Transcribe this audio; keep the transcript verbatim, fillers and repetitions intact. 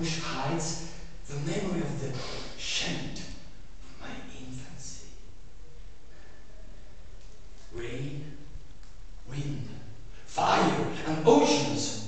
bush hides the memory of the scent of my infancy. Rain, wind, fire, and oceans